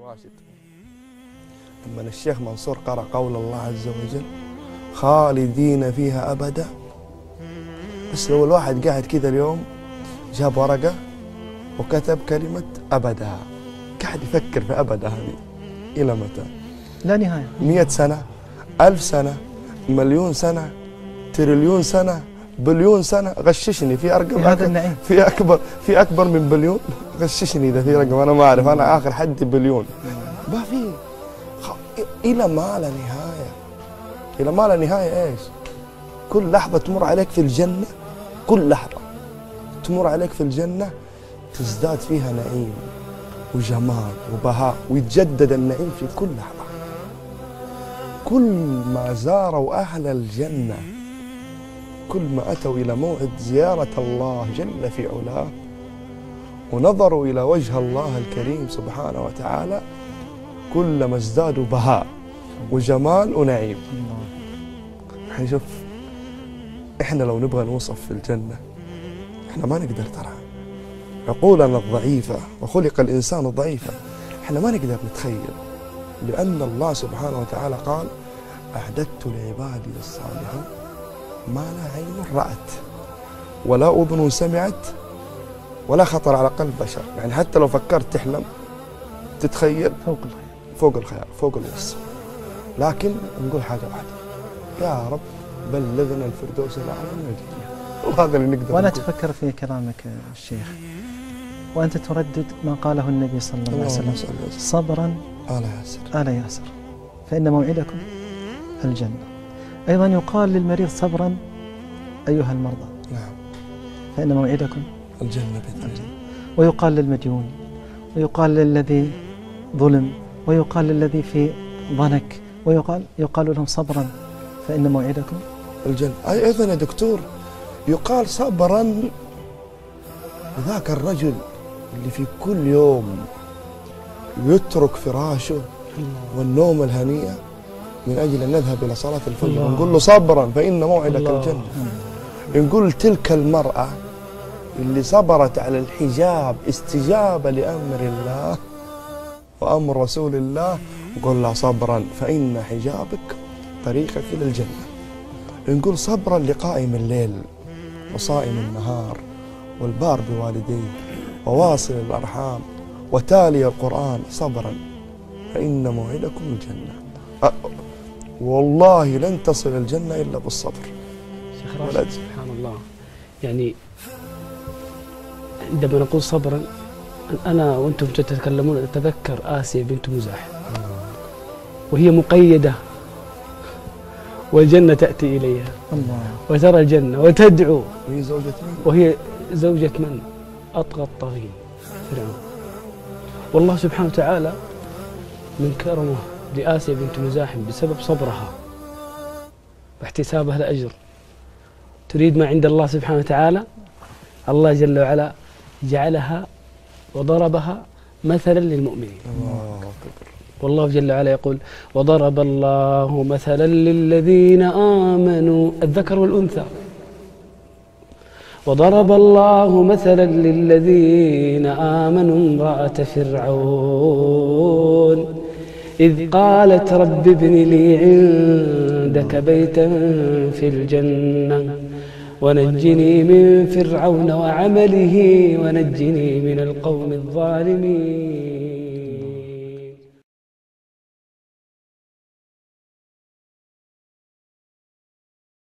راشد لما الشيخ منصور قرأ قول الله عز وجل خالدين فيها أبدا. بس لو الواحد قاعد كذا اليوم جاب ورقة وكتب كلمة أبدا، قاعد يفكر في أبدا هذه إلى متى؟ لا نهاية. 100 سنة، 1000 سنة، مليون سنة، تريليون سنة، بليون سنة. غششني في أرقام هذا النعيم في أكبر من بليون. غششني إذا في رقم أنا ما أعرف، أنا آخر حد بليون. ما في إلى ما لا نهاية، إلى ما لا نهاية. إيش؟ كل لحظة تمر عليك في الجنة، كل لحظة تمر عليك في الجنة تزداد فيها نعيم وجمال وبهاء، ويتجدد النعيم في كل لحظة. كل ما زاروا أهل الجنة، كل ما أتوا إلى موعد زيارة الله جل في علاه ونظروا إلى وجه الله الكريم سبحانه وتعالى، كلما ازدادوا بهاء وجمال ونعيم. شوف، إحنا لو نبغى نوصف في الجنة إحنا ما نقدر، ترى عقولنا الضعيفة وخلق الإنسان ضعيفا، إحنا ما نقدر نتخيل، لأن الله سبحانه وتعالى قال أعددت لعبادي الصالحين ما لا عين رأت ولا أذن سمعت ولا خطر على قلب بشر. يعني حتى لو فكرت تحلم تتخيل فوق الخيال فوق الوصف. لكن نقول حاجة واحدة، يا رب بلغنا الفردوس الأعلى من الجنة، وهذا اللي نقدر. وأنا أتفكر في كلامك الشيخ وأنت تردد ما قاله النبي صلى الله عليه وسلم صبرا آل ياسر فإن موعدكم الجنة. أيضا يقال للمريض صبرا أيها المرضى، نعم، فإن موعدكم الجنة بإذن الله. ويقال للمديون، ويقال للذي ظلم، ويقال للذي في ضنك، يقال لهم صبرا فإن موعدكم الجنة. أيضا يا دكتور يقال صبرا ذاك الرجل اللي في كل يوم يترك فراشه والنوم الهنيئة من أجل أن نذهب إلى صلاة الفجر، نقول له صبرا فإن موعدك الجنة. نقول تلك المرأة اللي صبرت على الحجاب استجابة لأمر الله وأمر رسول الله، نقول لها صبرا فإن حجابك طريقك إلى الجنة. نقول صبرا لقائم الليل وصائم النهار والبار بوالديه وواصل الأرحام وتالي القرآن، صبرا فإن موعدكم الجنة. والله لن تصل الجنة إلا بالصبر. شيخ راشد سبحان الله، يعني عندما نقول صبرا أنا وأنتم تتكلمون أتذكر آسيا بنت مزاحم وهي مقيدة والجنة تأتي إليها وترى الجنة وتدعو، وهي زوجة من؟ أطغى الطاغين فرعون. والله سبحانه وتعالى من كرمه لآسيا بنت مزاحم بسبب صبرها واحتسابها الأجر تريد ما عند الله سبحانه وتعالى، الله جل وعلا جعلها وضربها مثلا للمؤمنين. والله جل وعلا يقول وضرب الله مثلا للذين آمنوا الذكر والأنثى، وضرب الله مثلا للذين آمنوا امرأة فرعون إذ قالت رب ابن لي عندك بيتا في الجنة ونجني من فرعون وعمله ونجني من القوم الظالمين.